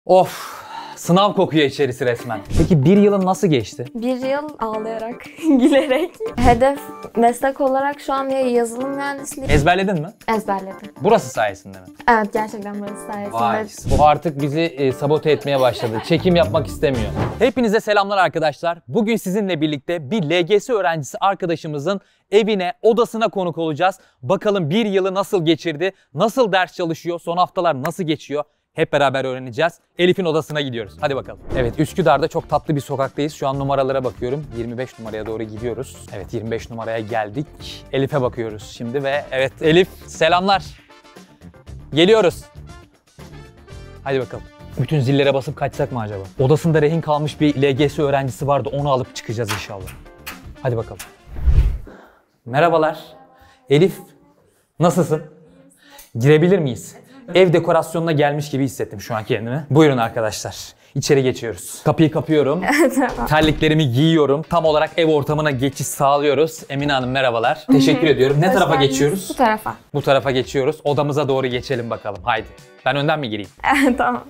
Of, sınav kokuyor içerisi resmen. Peki bir yılın nasıl geçti? Bir yıl ağlayarak, gülerek. Hedef meslek olarak şu an ya yazılım mühendisliği. Ezberledin mi? Ezberledim. Burası sayesinde mi? Evet, gerçekten burası sayesinde. Vay, bu artık bizi sabote etmeye başladı. Çekim yapmak istemiyor. Hepinize selamlar arkadaşlar. Bugün sizinle birlikte bir LGS öğrencisi arkadaşımızın evine, odasına konuk olacağız. Bakalım bir yılı nasıl geçirdi, nasıl ders çalışıyor, son haftalar nasıl geçiyor? Hep beraber öğreneceğiz. Elif'in odasına gidiyoruz. Hadi bakalım. Evet, Üsküdar'da çok tatlı bir sokaktayız. Şu an numaralara bakıyorum. 25 numaraya doğru gidiyoruz. Evet, 25 numaraya geldik. Elif'e bakıyoruz şimdi ve evet Elif selamlar. Geliyoruz. Hadi bakalım. Bütün zillere basıp kaçsak mı acaba? Odasında rehin kalmış bir LGS öğrencisi vardı. Onu alıp çıkacağız inşallah. Hadi bakalım. Merhabalar. Elif, nasılsın? Girebilir miyiz? Ev dekorasyonuna gelmiş gibi hissettim şu an kendimi. Buyurun arkadaşlar. İçeri geçiyoruz. Kapıyı kapıyorum. Terliklerimi giyiyorum. Tam olarak ev ortamına geçiş sağlıyoruz. Emine Hanım merhabalar. Teşekkür ediyorum. Ne tarafa geçiyoruz? Bu tarafa. Bu tarafa geçiyoruz. Odamıza doğru geçelim bakalım. Haydi. Ben önden mi gireyim? Tamam.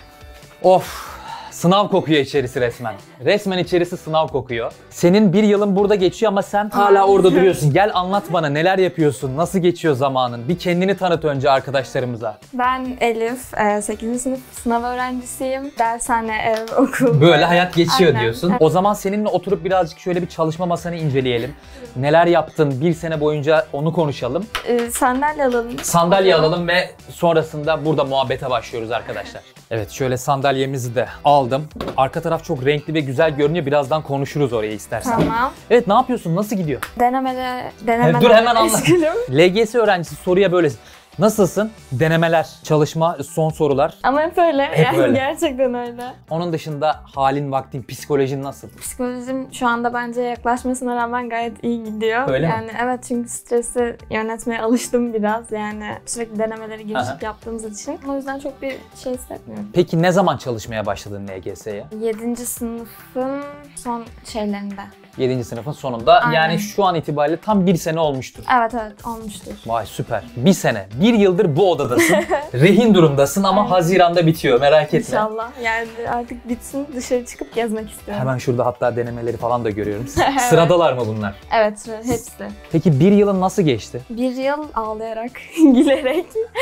Of. Sınav kokuyor içerisi resmen. Resmen içerisi sınav kokuyor. Senin bir yılın burada geçiyor ama sen hala orada duruyorsun. Gel anlat bana neler yapıyorsun, nasıl geçiyor zamanın? Bir kendini tanıt önce arkadaşlarımıza. Ben Elif, 8. sınıf sınav öğrencisiyim. Dershane, ev, okul. Böyle hayat geçiyor Aynen. diyorsun. O zaman seninle oturup birazcık şöyle bir çalışma masanı inceleyelim. Neler yaptın bir sene boyunca onu konuşalım. Sandalye alalım. Sandalye alalım ve sonrasında burada muhabbete başlıyoruz arkadaşlar. Evet, şöyle sandalyemizi de aldım. Arka taraf çok renkli ve güzel görünüyor. Birazdan konuşuruz oraya istersen. Tamam. Evet, ne yapıyorsun? Nasıl gidiyor? Denemeler Dur hemen anlat. meşgulüm. LGS öğrencisi soruya böyle. Nasılsın? Denemeler, çalışma, son sorular. Ama hep öyle. Hep yani öyle. Gerçekten öyle. Onun dışında halin, vaktin, psikolojin nasıl? Psikolojim şu anda bence yaklaşmasına rağmen gayet iyi gidiyor. Öyle mi? Yani evet, çünkü stresi yönetmeye alıştım biraz. Yani sürekli denemeleri girişip yaptığımız için. O yüzden çok bir şey hissetmiyorum. Peki ne zaman çalışmaya başladın LGS'ye? 7. sınıfın son şeylerinde. 7. sınıfın sonunda. Aynen. Yani şu an itibariyle tam bir sene olmuştur. Evet olmuştur. Vay süper. Bir sene. Bir yıldır bu odadasın. Rehin durumdasın ama Aynen. Haziran'da bitiyor. Merak etme. İnşallah. Yani artık bitsin, dışarı çıkıp gezmek istiyorum. Hemen şurada hatta denemeleri falan da görüyorum. Sıradalar mı bunlar? Evet, hepsi. Peki bir yılın nasıl geçti? Bir yıl ağlayarak, gülerek,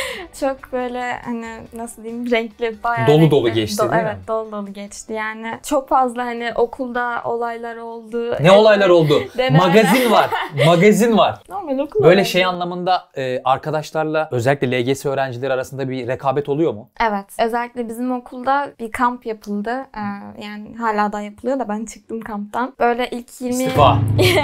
çok böyle hani nasıl diyeyim, renkli, bayağı Dolu renkli. dolu geçti değil mi? Evet, dolu dolu geçti. Yani çok fazla hani okulda olaylar oldu. Ne olaylar oldu? Denemeler. Magazin var. Magazin var. Normal okul Böyle olayları. şey anlamında arkadaşlarla özellikle LGS öğrencileri arasında bir rekabet oluyor mu? Evet. Özellikle bizim okulda bir kamp yapıldı. Yani hala da yapılıyor da ben çıktım kamptan. Böyle ilk 20, İstifa.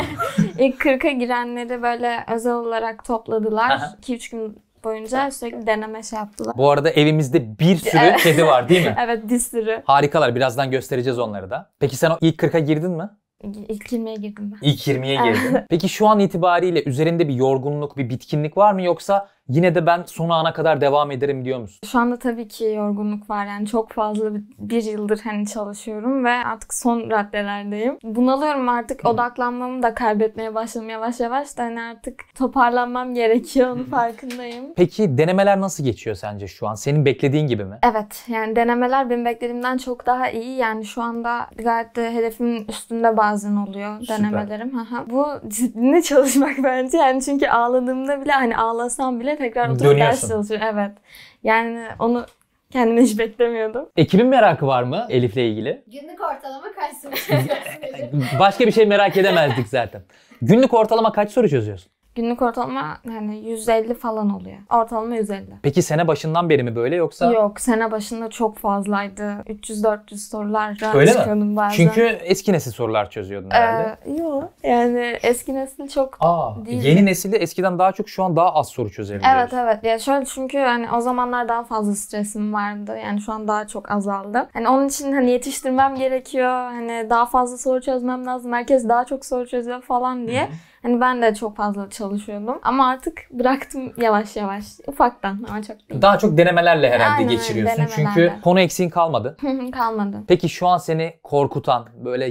ilk 40'a girenleri böyle özel olarak topladılar. Aha. 2-3 gün boyunca sürekli deneme şey yaptılar. Bu arada evimizde bir sürü kedi var değil mi? Evet, bir sürü. Harikalar. Birazdan göstereceğiz onları da. Peki sen o ilk 40'a girdin mi? İlk 20'ye girdim ben. İlk 20'ye girdin. Peki şu an itibariyle üzerinde bir yorgunluk, bir bitkinlik var mı yoksa yine de ben son ana kadar devam ederim diyor musun? Şu anda tabii ki yorgunluk var. Yani çok fazla bir yıldır hani çalışıyorum ve artık son raddelerdeyim. Bunalıyorum artık. Odaklanmamı da kaybetmeye başladım yavaş yavaş da hani artık toparlanmam gerekiyor, onun farkındayım. Peki denemeler nasıl geçiyor sence şu an? Senin beklediğin gibi mi? Evet, yani denemeler benim beklediğimden çok daha iyi. Yani şu anda gayet de hedefimin üstünde bazen oluyor denemelerim. Aha. Bu disiplinli çalışmak bence. Yani çünkü ağladığımda bile, hani ağlasam bile tekrar oturup ders çalışıyorum. Evet. Yani onu kendime hiç beklemiyordum. Ekibin merakı var mı Elif'le ilgili? Günlük ortalama kaç soru çözüyorsun? Başka bir şey merak edemezdik zaten. Günlük ortalama kaç soru çözüyorsun? Günlük ortalama yani 150 falan oluyor. Ortalama 150. Peki sene başından beri mi böyle yoksa? Yok, sene başında çok fazlaydı. 300-400 sorularla Öyle mi? çıkıyordum bazen. Çünkü eski nesil sorular çözüyordun herhalde. Yok, yani eski nesil çok değildi. Yeni nesilde eskiden daha çok, şu an daha az soru çözebiliyoruz. Evet. Ya şöyle, çünkü hani o zamanlar daha fazla stresim vardı. Yani şu an daha çok azaldı. Hani onun için hani yetiştirmem gerekiyor. Hani daha fazla soru çözmem lazım. Herkes daha çok soru çözüyor falan diye. Hani ben de çok fazla çalışıyordum. Ama artık bıraktım yavaş yavaş. Ufaktan ama çok değil. Daha çok denemelerle herhalde Aynen öyle, geçiriyorsun. denemelerle. Çünkü konu eksiğin kalmadı. Kalmadı. Peki şu an seni korkutan, böyle ya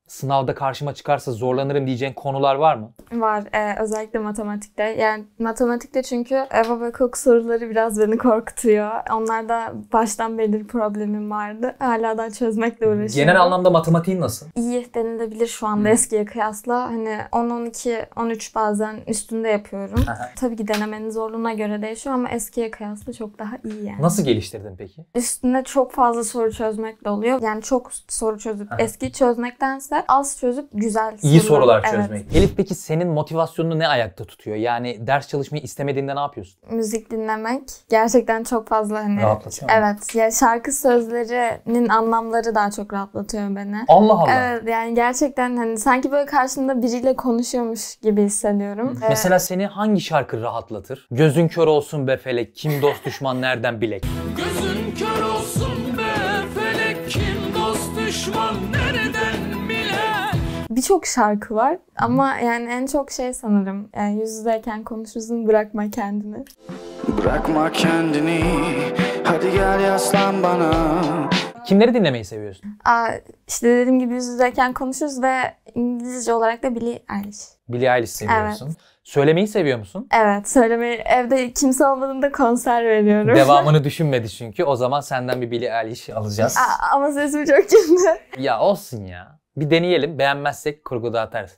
Sınavda karşıma çıkarsa zorlanırım diyeceğin konular var mı? Var. Özellikle matematikte. Yani matematikte çünkü eva ve kök soruları biraz beni korkutuyor. Onlarda baştan beri bir problemim vardı. Hala daha çözmekle uğraşıyorum. Genel anlamda matematiğin nasıl? İyi denilebilir şu anda eskiye kıyasla. Hani 10, 12, 13 bazen üstünde yapıyorum. Tabii ki denemenin zorluğuna göre değişiyor ama eskiye kıyasla çok daha iyi yani. Nasıl geliştirdin peki? Üstünde çok fazla soru çözmek de oluyor. Yani çok soru çözüp eski çözmektense az çözüp güzel İyi sorular Evet. çözmek. Elif peki senin motivasyonunu ne ayakta tutuyor? Yani ders çalışmayı istemediğinde ne yapıyorsun? Müzik dinlemek gerçekten çok fazla hani. Rahatlatıyor mu? Evet. Ya şarkı sözlerinin anlamları daha çok rahatlatıyor beni. Allah Allah. Evet yani gerçekten hani sanki böyle karşımda biriyle konuşuyormuş gibi hissediyorum. Mesela seni hangi şarkı rahatlatır? Gözün kör olsun be felek, kim dost düşman nereden bilek? Gözün kör olsun be felek, kim dost düşman nereden bile. Birçok şarkı var ama yani en çok şey sanırım yani yüz yüzeyken konuşursun bırakma kendini. Bırakma kendini, hadi gel yaslan bana. Kimleri dinlemeyi seviyorsun? İşte dediğim gibi yüz yüzeyken konuşuruz ve İngilizce olarak da Billie Eilish. Billie Eilish seviyorsun. Söylemeyi seviyor musun? Evet, söylemeyi evde kimse olmadığında konser veriyorum. Devamını düşünmedi çünkü. O zaman senden bir Billie Eilish alacağız. Ama sesim çok kötü. Ya olsun ya. Bir deneyelim. Beğenmezsek kurguda atarız.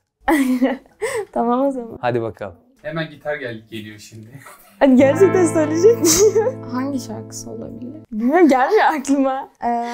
Tamam o zaman. Hadi bakalım. Hemen gitar geliyor şimdi. Hadi gerçekten söyleyecek miyim? Hangi şarkısı olabilir? Bilmiyorum, gelmiyor aklıma.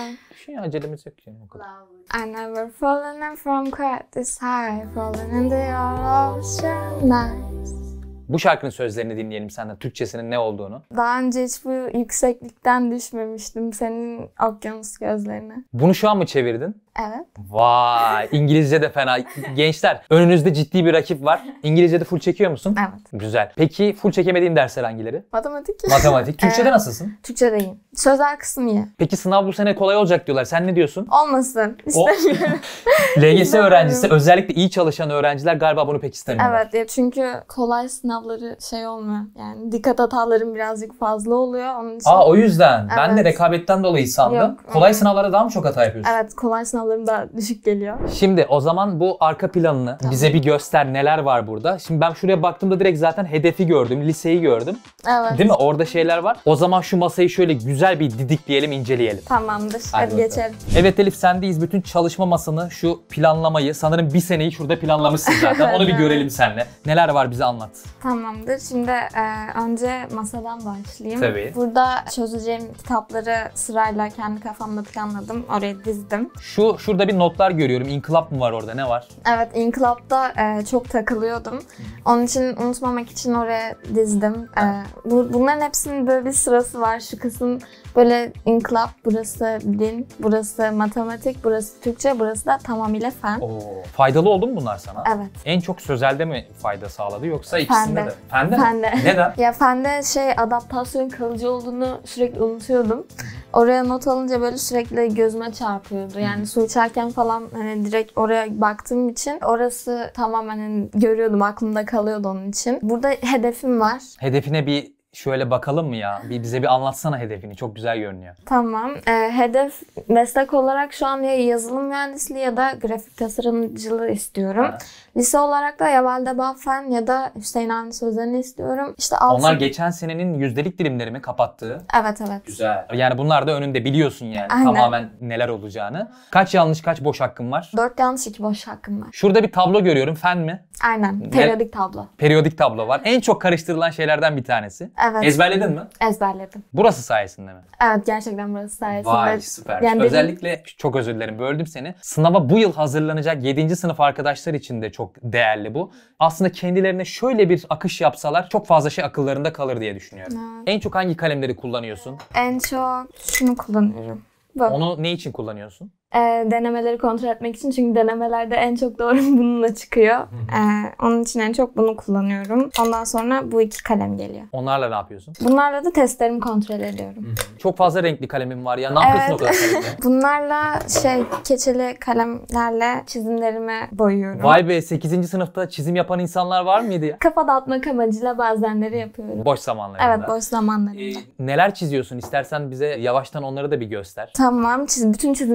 Şu ya acelemiz yok yani o kadar. I never fallen from quite this high, falling into your ocean nice. Bu şarkının sözlerini dinleyelim senden. Türkçesinin ne olduğunu. Daha önce hiç bu yükseklikten düşmemiştim senin okyanus gözlerine. Bunu şu an mı çevirdin? Evet. Vay, İngilizce de fena. Gençler, önünüzde ciddi bir rakip var. İngilizce'de full çekiyor musun? Evet. Güzel. Peki full çekemediğin dersler hangileri? Matematik. Matematik. Türkçe'de Evet. nasılsın? Türkçe değil. Sözel kısmı iyi. Peki sınav bu sene kolay olacak diyorlar. Sen ne diyorsun? Olmasın. İstemiyorum. LGS öğrencisi, özellikle iyi çalışan öğrenciler galiba bunu pek istemiyorlar. Evet ya çünkü kolay sınavları şey olmuyor. Yani dikkat hatalarım birazcık fazla oluyor. Onun için... O yüzden. Ben de Evet. rekabetten dolayı sandım. Yok. Kolay sınavlara daha mı çok hata yapıyorsun? Evet kolay sınavlarım daha düşük geliyor. Şimdi o zaman bu arka planını bize bir göster, neler var burada. Şimdi ben şuraya baktığımda direkt zaten hedefi gördüm, liseyi gördüm. Evet. Değil mi? Orada şeyler var. O zaman şu masayı şöyle güzel bir didikleyelim, inceleyelim. Tamamdır. Hadi Hadi bakalım. geçelim. Evet Elif, sendeyiz. Bütün çalışma masanı, şu planlamayı, sanırım bir seneyi şurada planlamışsın zaten. Onu bir görelim seninle. Neler var bize anlat. Tamamdır. Şimdi önce masadan başlayayım. Tabii. Burada çözeceğim kitapları sırayla kendi kafamda planladım. Oraya dizdim. Şurada bir notlar görüyorum. İnkılap mı var orada? Ne var? Evet, İnkılap'ta çok takılıyordum. Onun için unutmamak için oraya dizdim. Bunların hepsinin böyle bir sırası var. Şu kısım böyle İnkılap, burası din, burası matematik, burası Türkçe, burası da tamamıyla fen. Faydalı oldu mu bunlar sana? Evet. En çok sözelde mi fayda sağladı yoksa ikisinde Fende. de? Fende mi? Fende. Neden? Ya fende adaptasyon kalıcı olduğunu sürekli unutuyordum. Oraya not alınca böyle sürekli gözüme çarpıyordu. Yani su içerken falan hani direkt oraya baktığım için orası tamamen hani görüyordum, aklımda kalıyordu onun için. Burada hedefim var. Hedefine bir şöyle bakalım mı ya? Bize bir anlatsana hedefini. Çok güzel görünüyor. Tamam. Hedef meslek olarak şu an ya yazılım mühendisliği ya da grafik tasarımcılığı istiyorum. Ha. Lise olarak da ya Validebağ Fen ya da Hüseyin Avni Sözen'i istiyorum. İşte Onlar geçen senenin yüzdelik dilimleri mi kapattığı? Evet. Güzel. Yani bunlar da önünde, biliyorsun yani Aynen. tamamen neler olacağını. Kaç yanlış kaç boş hakkın var? 4 yanlış 2 boş hakkım var. Şurada bir tablo görüyorum. Fen mi? Aynen. Periyodik tablo. Periyodik tablo var. En çok karıştırılan şeylerden bir tanesi. Evet. Ezberledin mi? Ezberledim. Burası sayesinde mi? Evet, gerçekten burası sayesinde. Vay süper. Yani Özellikle çok özür dilerim, böldüm seni. Sınava bu yıl hazırlanacak 7. sınıf arkadaşlar için de çok değerli bu. Aslında kendilerine şöyle bir akış yapsalar çok fazla şey akıllarında kalır diye düşünüyorum. Evet. En çok hangi kalemleri kullanıyorsun? En çok şunu kullanıyorum. Bu. Onu ne için kullanıyorsun? Denemeleri kontrol etmek için, çünkü denemelerde en çok doğru bununla çıkıyor. Onun için en çok bunu kullanıyorum. Ondan sonra bu 2 kalem geliyor. Onlarla ne yapıyorsun? Bunlarla da testlerimi kontrol ediyorum. Çok fazla renkli kalemim var ya. Ne yapıyorsun o kadar kalemle? Bunlarla keçeli kalemlerle çizimlerimi boyuyorum. Vay be, 8. sınıfta çizim yapan insanlar var mıydı ya? Kafa dağıtmak amacıyla bazenleri yapıyorum. Boş zamanlarında. Evet, boş zamanlarımda. Neler çiziyorsun? İstersen bize yavaştan onları da bir göster. Tamam, bütün çizimlerim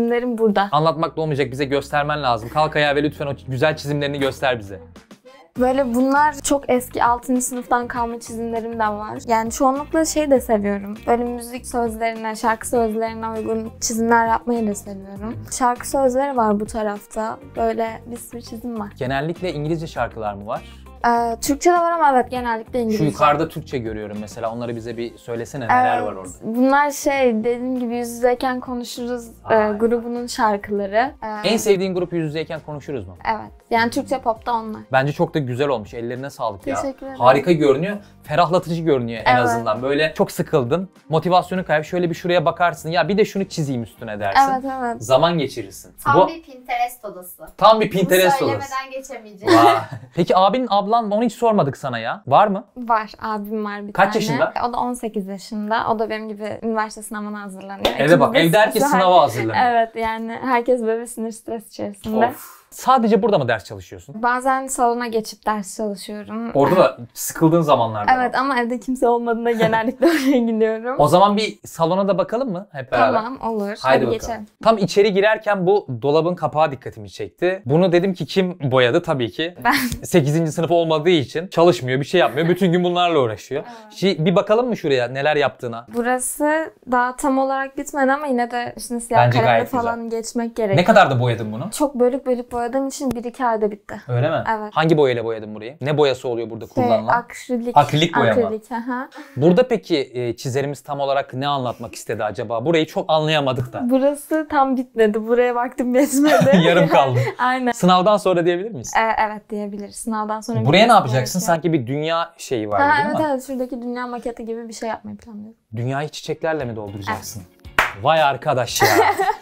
burada. Anlatmakla olmayacak, bize göstermen lazım. Kalk ayağa ve lütfen o güzel çizimlerini göster bize. Böyle bunlar çok eski 6. sınıftan kalma çizimlerim de var. Yani çoğunlukla şey de seviyorum. Böyle müzik sözlerine, şarkı sözlerine uygun çizimler yapmayı da seviyorum. Şarkı sözleri var bu tarafta. Böyle bir sürü çizim var. Genellikle İngilizce şarkılar mı var? Türkçe de var ama evet genellikle İngilizce. Şu yukarıda Türkçe görüyorum mesela. Onları bize bir söylesene, neler var orada? Bunlar dediğim gibi yüz yüzeyken konuşuruz grubunun şarkıları. En sevdiğin grup yüz yüzeyken konuşuruz mu? Evet. Yani Türkçe pop'ta onlar. Bence çok da güzel olmuş. Ellerine sağlık ya. Teşekkür ederim. Harika görünüyor. Ferahlatıcı görünüyor en Evet. azından. Böyle çok sıkıldın. Motivasyonu kaybı. Şöyle bir şuraya bakarsın. Ya bir de şunu çizeyim üstüne dersin. Evet evet. Zaman geçirirsin. Tam bir Pinterest odası. Tam bir Pinterest Bunu odası. söylemeden geçemeyeceğim. Vay. Peki abin, ablan, onu hiç sormadık sana ya. Var mı? Var. Abim var bir Kaç tane. yaşında? O da 18 yaşında. O da benim gibi üniversite sınavına hazırlanıyor. Eve bak. İkimiz de Evde herkes sınava- sınava hazırlanıyor. Evet yani herkes böyle sinir stres içerisinde. Of. Sadece burada mı ders çalışıyorsun? Bazen salona geçip ders çalışıyorum. Orada da sıkıldığın zamanlarda. Evet ama evde kimse olmadığında genellikle oraya gidiyorum. O zaman bir salona da bakalım mı hep beraber? Tamam olur. Haydi Hadi bakalım. geçelim. Tam içeri girerken bu dolabın kapağı dikkatimi çekti. Bunu dedim ki kim boyadı? Tabii ki. Ben. 8. sınıf olmadığı için çalışmıyor, bir şey yapmıyor. Bütün gün bunlarla uğraşıyor. Bir bakalım mı şuraya neler yaptığına? Burası daha tam olarak bitmedi ama yine de üstüne siyah Bence kalemle gayet falan geçmek gerekiyor. Ne kadar da boyadın bunu? Çok bölük bölük boyadığım için 1-2 ayda bitti. Öyle mi? Evet. Hangi boyayla boyadın burayı? Ne boyası oluyor burada kullanılan? Akrilik. Akrilik boya mı? Akrilik, aha. Burada peki çizerimiz tam olarak ne anlatmak istedi acaba? Burayı çok anlayamadık da. Burası tam bitmedi. Buraya vaktim yetmedi. Yarım kaldı. Aynen. Sınavdan sonra diyebilir miyiz? Evet diyebiliriz. Sınavdan sonra. Buraya ne bitmesi yapacaksın? gerekiyor. Sanki bir dünya şeyi var Ha, değil evet mi? evet. Şuradaki dünya maketi gibi bir şey yapmayı planlıyorum. Dünyayı çiçeklerle mi dolduracaksın? Vay arkadaş ya.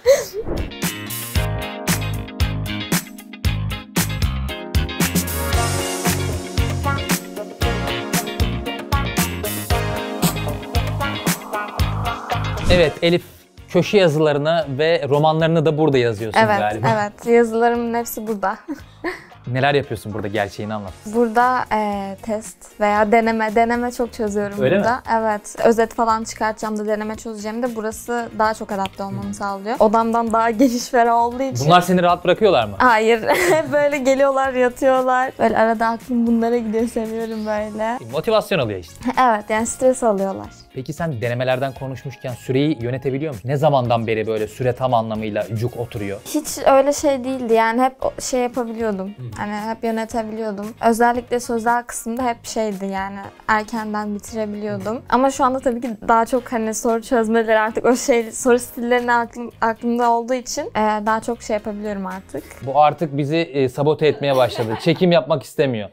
Evet Elif, köşe yazılarını ve romanlarını da burada yazıyorsun Evet, galiba. evet. Yazılarımın hepsi burada. Neler yapıyorsun burada, gerçeğini anlat. Burada test veya deneme çok çözüyorum Öyle burada. mi? Evet. Özet falan çıkartacağım da deneme çözeceğim de burası daha çok adapte olmamı sağlıyor. Odamdan daha geniş ferah olduğu için. Bunlar seni rahat bırakıyorlar mı? Hayır. Böyle geliyorlar, yatıyorlar. Böyle arada aklım bunlara gidiyor, seviyorum böyle. Motivasyon alıyor işte. Evet, yani stres alıyorlar. Peki sen denemelerden konuşmuşken süreyi yönetebiliyor musun? Ne zamandan beri böyle süre tam anlamıyla cuk oturuyor? Hiç öyle şey değildi yani hep şey yapabiliyordum. Hani hep yönetebiliyordum. Özellikle sözel kısımda hep şeydi yani erkenden bitirebiliyordum. Ama şu anda tabii ki daha çok hani soru çözmeleri artık o soru stillerini aklımda olduğu için daha çok şey yapabiliyorum artık. Bu artık bizi sabote etmeye başladı. Çekim yapmak istemiyor.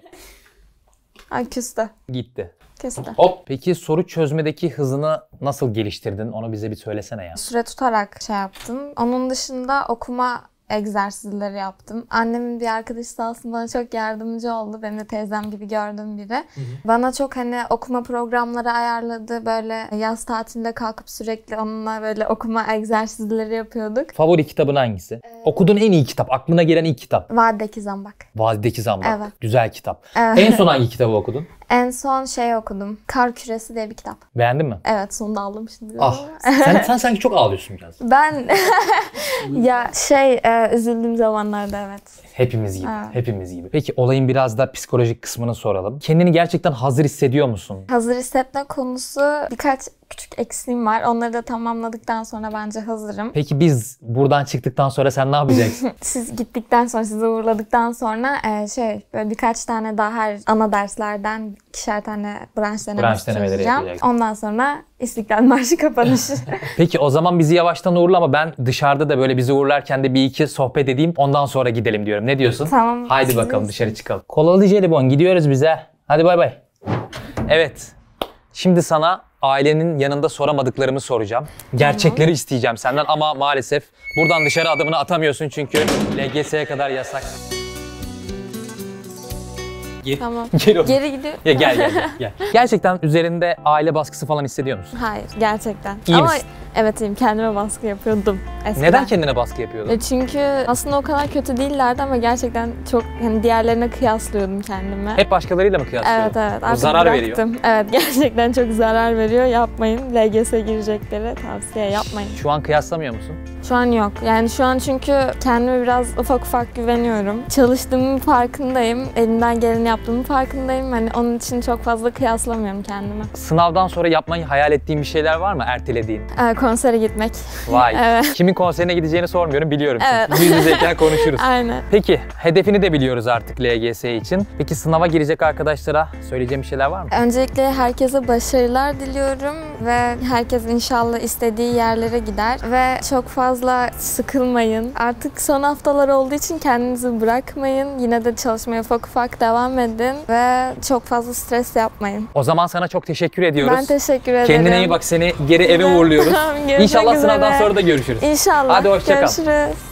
Ay küstü. Gitti. Küstü. Hop. Peki soru çözmedeki hızını nasıl geliştirdin? Onu bize bir söylesene ya. Süre tutarak şey yaptım. Onun dışında okuma egzersizleri yaptım. Annemin bir arkadaşı sağ olsun bana çok yardımcı oldu. Benim de teyzem gibi gördüğüm biri. Bana çok hani okuma programları ayarladı. Böyle yaz tatilinde kalkıp sürekli onunla böyle okuma egzersizleri yapıyorduk. Favori kitabın hangisi? Okuduğun en iyi kitap, aklına gelen ilk kitap. Vadideki Zambak. Vadideki Zambak. Evet. Güzel kitap. Evet. En son hangi kitabı okudun? En son şey okudum. Kar Küresi diye bir kitap. Beğendin mi? Evet sonunda ağlamıştım biraz Ah. ama. Sen sanki çok ağlıyorsun biraz. Ben ya üzüldüğüm zamanlarda evet. Hepimiz gibi. Evet. Hepimiz gibi. Peki olayın biraz da psikolojik kısmını soralım. Kendini gerçekten hazır hissediyor musun? Hazır hissetme konusu birkaç küçük eksiğim var. Onları da tamamladıktan sonra bence hazırım. Peki biz buradan çıktıktan sonra sen ne yapacaksın? Siz gittikten sonra, sizi uğurladıktan sonra böyle birkaç tane daha her ana derslerden ikişer tane branş denemesi denemeleri çözeceğim. yapacaksın. Ondan sonra İstiklal Marşı kapanışı. Peki o zaman bizi yavaştan uğurla ama ben dışarıda da böyle bizi uğurlarken de bir iki sohbet edeyim. Ondan sonra gidelim diyorum. Ne diyorsun? Tamam. Haydi bakalım dışarı çıkalım. Kolalı jelibon gidiyoruz bize. Hadi bay bay. Evet. Şimdi sana ailenin yanında soramadıklarımı soracağım. Gerçekleri isteyeceğim senden ama maalesef buradan dışarı adımını atamıyorsun çünkü LGS'ye kadar yasak. Tamam. Gel oğlum. Geri gidiyor. Ya gel. Gerçekten üzerinde aile baskısı falan hissediyor musun? Hayır, gerçekten. İyi Ama misin? evet iyiyim. Kendime baskı yapıyordum eskiden. Neden kendine baskı yapıyordun? Çünkü aslında o kadar kötü değillerdi ama gerçekten çok hani diğerlerine kıyaslıyordum kendimi. Hep başkalarıyla mı kıyaslıyordun? Evet evet. Artık zarar veriyor. bıraktım. Evet gerçekten çok zarar veriyor. Yapmayın. LGS girecekleri tavsiye yapmayın. Şu an kıyaslamıyor musun? Şu an yok. Yani şu an çünkü kendime biraz ufak ufak güveniyorum. Çalıştığımın farkındayım. Elimden geleni yaptığımın farkındayım. Hani onun için çok fazla kıyaslamıyorum kendimi. Sınavdan sonra yapmayı hayal ettiğin bir şeyler var mı ertelediğin? Konsere gitmek. Vay. Evet. Kimin konserine gideceğini sormuyorum, biliyorum. Evet. Çünkü yüz yüzeyken konuşuruz. Aynen. Peki, hedefini de biliyoruz artık LGS için. Peki sınava girecek arkadaşlara söyleyeceğim bir şeyler var mı? Öncelikle herkese başarılar diliyorum ve herkes inşallah istediği yerlere gider ve çok fazla sıkılmayın. Artık son haftalar olduğu için kendinizi bırakmayın. Yine de çalışmaya ufak ufak devam edin ve çok fazla stres yapmayın. O zaman sana çok teşekkür ediyoruz. Ben teşekkür ederim. Kendine iyi bak, seni geri eve uğurluyoruz. Görüşmek İnşallah üzere. sınavdan sonra da görüşürüz. İnşallah. Hadi hoşça kal. Görüşürüz.